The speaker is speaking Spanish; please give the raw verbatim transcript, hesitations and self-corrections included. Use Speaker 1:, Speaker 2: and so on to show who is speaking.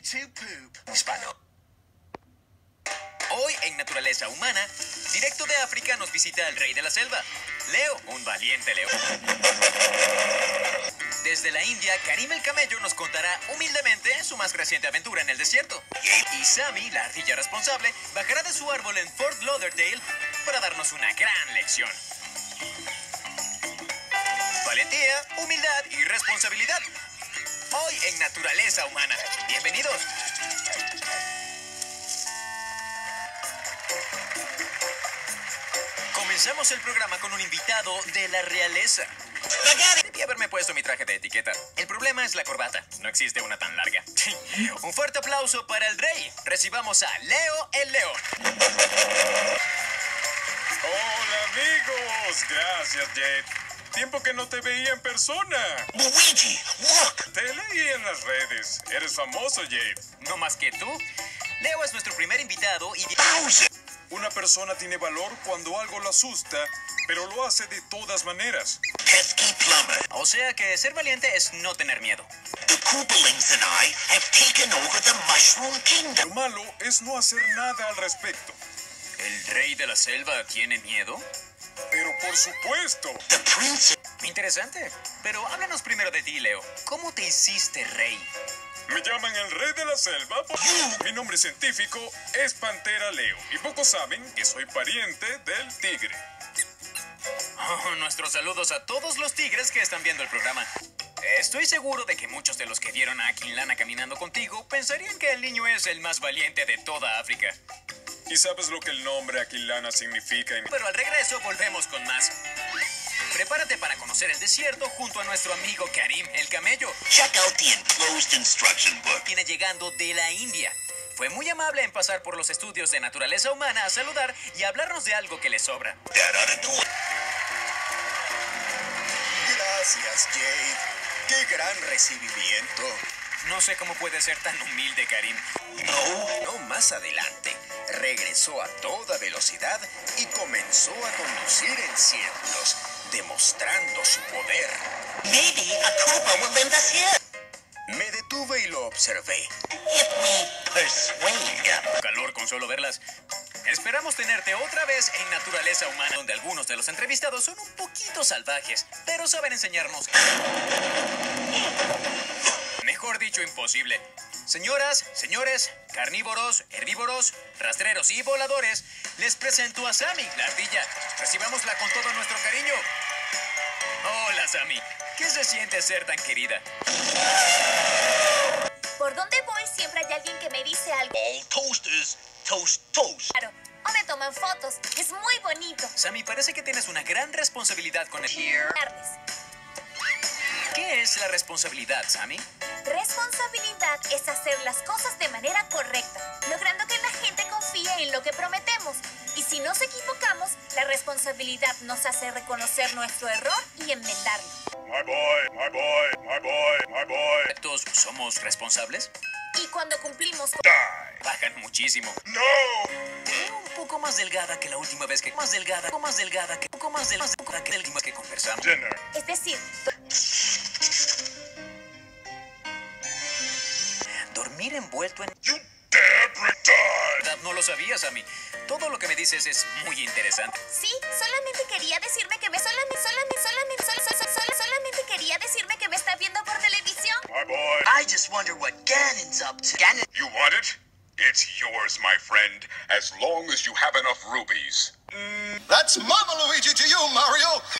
Speaker 1: to poop. Hispano. Hoy en Naturaleza Humana, directo de África nos visita el rey de la selva, Leo, un valiente león. Desde la India, Karim el camello nos contará humildemente su más reciente aventura en el desierto. Y Sammy, la ardilla responsable, bajará de su árbol en Fort Lauderdale para darnos una gran lección. Valentía, humildad y responsabilidad. Hoy en Naturaleza Humana. Bienvenidos. Comenzamos el programa con un invitado de la realeza. Debí haberme puesto mi traje de etiqueta. El problema es la corbata. No existe una tan larga. Un fuerte aplauso para el rey. Recibamos a Leo el León.
Speaker 2: Hola amigos. Gracias, Jade. Tiempo que no te veía en persona.
Speaker 1: Luigi, look.
Speaker 2: Te leí en las redes. Eres famoso, Jade.
Speaker 1: No más que tú. Leo es nuestro primer invitado y...
Speaker 2: Una persona tiene valor cuando algo la asusta, pero lo hace de todas maneras.
Speaker 3: Pesky plumber.
Speaker 1: O sea que ser valiente es no tener miedo.
Speaker 3: The Koopalings and I have taken over the Mushroom Kingdom.
Speaker 2: Lo malo es no hacer nada al respecto.
Speaker 1: ¿El rey de la selva tiene miedo?
Speaker 2: Pero por supuesto.
Speaker 3: The Prince.
Speaker 1: Interesante. Pero háblanos primero de ti, Leo. ¿Cómo te hiciste rey?
Speaker 2: Me llaman el rey de la selva porque mi nombre científico es Pantera Leo. Y pocos saben que soy pariente del tigre.
Speaker 1: Oh, nuestros saludos a todos los tigres que están viendo el programa. Estoy seguro de que muchos de los que vieron a Aquilana caminando contigo pensarían que el niño es el más valiente de toda África.
Speaker 2: ¿Y sabes lo que el nombre Aquilana significa? En...
Speaker 1: Pero al regreso volvemos con más. Prepárate para conocer el desierto junto a nuestro amigo Karim el camello.
Speaker 3: Check out the enclosed instruction book.
Speaker 1: Viene llegando de la India. Fue muy amable en pasar por los estudios de Naturaleza Humana a saludar y a hablarnos de algo que le sobra.
Speaker 3: That ought to do it.
Speaker 4: Gracias, Jade. ¡Qué gran recibimiento!
Speaker 1: No sé cómo puede ser tan humilde, Karim.
Speaker 3: No.
Speaker 4: No, más adelante, regresó a toda velocidad y comenzó a conducir en círculos, demostrando su poder.
Speaker 3: Maybe a Koopa will lend us here.
Speaker 4: Me detuve y lo observé.
Speaker 3: If we persuade him.
Speaker 1: Calor con solo verlas. Esperamos tenerte otra vez en Naturaleza Humana, donde algunos de los entrevistados son un poquito salvajes, pero saben enseñarnos. Mejor dicho, imposible. Señoras, señores, carnívoros, herbívoros, rastreros y voladores, les presento a Sammy, la ardilla. Recibámosla con todo nuestro cariño. Hola, Sammy. ¿Qué se siente ser tan querida?
Speaker 5: Por donde voy siempre hay alguien que me dice algo
Speaker 3: All toasters toast toast.
Speaker 5: claro. O me toman fotos. Es muy bonito.
Speaker 1: Sammy, parece que tienes una gran responsabilidad con el...
Speaker 5: Darles.
Speaker 1: ¿Qué es la responsabilidad, Sammy?
Speaker 5: Responsabilidad es hacer las cosas de manera correcta, logrando que la gente confíe en lo que prometemos. Y si nos equivocamos, la responsabilidad nos hace reconocer nuestro error y enmendarlo.
Speaker 2: My boy, my boy, my boy, my boy.
Speaker 1: ¿Todos somos responsables?
Speaker 5: Y cuando cumplimos...
Speaker 2: Die.
Speaker 1: Bajan muchísimo.
Speaker 2: No.
Speaker 1: Te veo un poco más delgada que la última vez que... Más delgada, un poco más delgada que... Un poco más delgada que la última vez que conversamos.
Speaker 2: Dinner.
Speaker 5: Es decir,
Speaker 1: Dormir envuelto en...
Speaker 2: You dare bring die.
Speaker 1: No lo sabías, Sammy. Todo lo que me dices es muy interesante.
Speaker 5: sí, solamente quería decirme que me... Solamente, solamente, solamente, sol, sol, sol, sol- solamente quería decirme que me está viendo por televisión.
Speaker 2: My boy.
Speaker 3: I just wonder what Ganon's up to. Ganon.
Speaker 2: You want it? It's yours, my friend, as long as you have enough rubies.
Speaker 4: That's Mama Luigi to you, Mario!